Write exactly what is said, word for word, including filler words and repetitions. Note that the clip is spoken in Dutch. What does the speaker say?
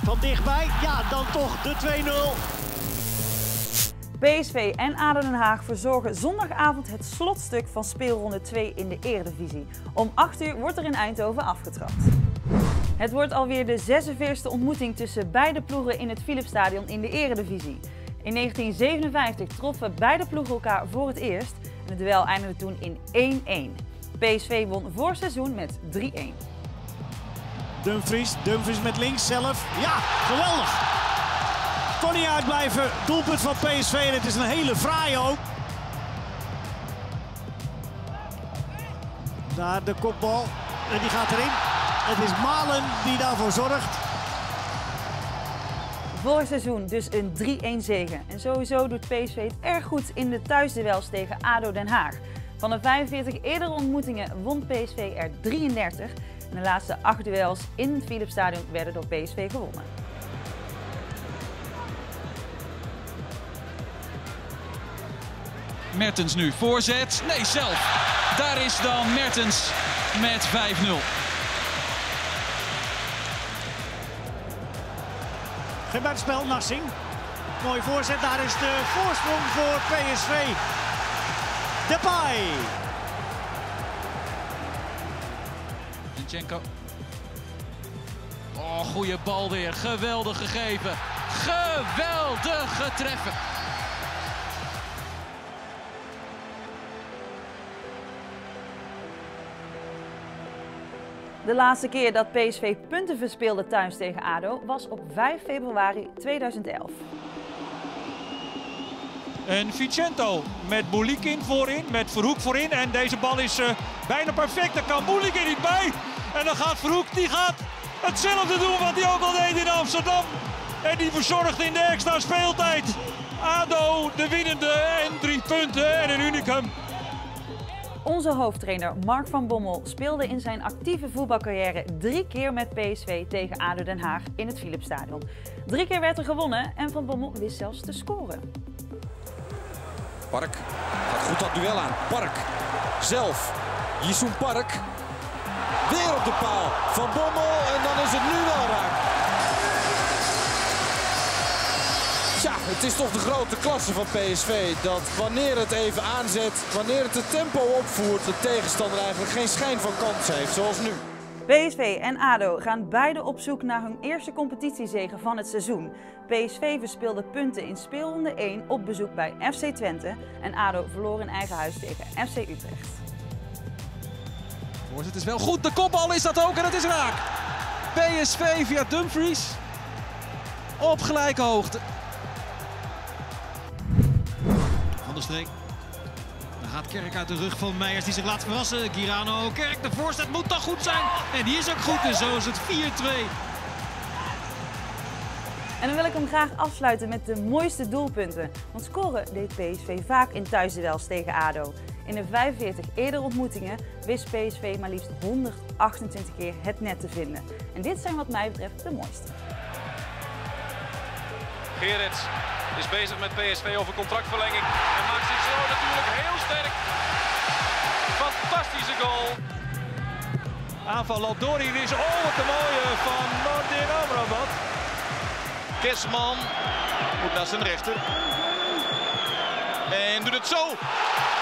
Van dichtbij, ja, dan toch de twee nul. P S V en A D O Den Haag verzorgen zondagavond het slotstuk van speelronde twee in de Eredivisie. Om acht uur wordt er in Eindhoven afgetrapt. Het wordt alweer de zesenveertigste ontmoeting tussen beide ploegen in het Philipsstadion in de Eredivisie. In negentien zevenenvijftig troffen beide ploegen elkaar voor het eerst en het duel eindigde toen in één-één. P S V won vorig seizoen met drie-één. Dumfries, Dumfries met links zelf. Ja, geweldig! Kon niet uitblijven. Doelpunt van P S V en het is een hele fraaie ook. Daar de kopbal en die gaat erin. Het is Malen die daarvoor zorgt. Vorig seizoen dus een drie-één zege. En sowieso doet P S V het erg goed in de thuisduels tegen A D O Den Haag. Van de vijfenveertig eerdere ontmoetingen won P S V er drieëndertig. En de laatste acht duels in het Philipsstadion werden door P S V gewonnen. Mertens nu voorzet. Nee, zelf. Daar is dan Mertens met vijf nul. Geen buitenspel, Narsing. Mooi voorzet, daar is de voorsprong voor P S V. Depay. Zinchenko. Oh, goede bal weer. Geweldig gegeven. Geweldig getreffen. De laatste keer dat P S V punten verspeelde thuis tegen A D O was op vijf februari tweeduizend elf. En Vicento met Boulikin voorin, met Verhoek voorin. En deze bal is uh, bijna perfect. Daar kan Boulikin niet bij. En dan gaat Verhoek, die gaat hetzelfde doen wat hij ook al deed in Amsterdam. En die verzorgt in de extra speeltijd. A D O de winnende en drie punten en een unicum. Onze hoofdtrainer Mark van Bommel speelde in zijn actieve voetbalcarrière drie keer met P S V tegen A D O Den Haag in het Philipsstadion. Drie keer werd er gewonnen en Van Bommel wist zelfs te scoren. Park gaat goed dat duel aan. Park zelf. Jisung Park. Weer op de paal. Van Bommel en dan is het nu wel raak. Ja, het is toch de grote klasse van P S V dat wanneer het even aanzet, wanneer het het tempo opvoert, de tegenstander eigenlijk geen schijn van kans heeft, zoals nu. P S V en A D O gaan beide op zoek naar hun eerste competitiezege van het seizoen. P S V verspeelde punten in speelronde één op bezoek bij F C Twente en A D O verloor in eigen huis tegen F C Utrecht. Voorzet is wel goed, de kopbal is dat ook en het is raak. P S V via Dumfries op gelijke hoogte. Van der Streek. Dan gaat Kerk uit de rug van Meijers die zich laat verrassen. Girano, Kerk, de voorzet moet toch goed zijn. En die is ook goed en zo is het vier twee. En dan wil ik hem graag afsluiten met de mooiste doelpunten. Want scoren deed P S V vaak in thuisduels tegen A D O. In de vijfenveertig eerdere ontmoetingen wist P S V maar liefst honderdachtentwintig keer het net te vinden. En dit zijn wat mij betreft de mooiste. Gerrits is bezig met P S V over contractverlenging en maakt zich zo natuurlijk heel sterk. Fantastische goal. Aanval loopt door hier is. Oh, wat een mooie van Nordin Amrabat. Kesman moet naar zijn rechter. En doet het zo.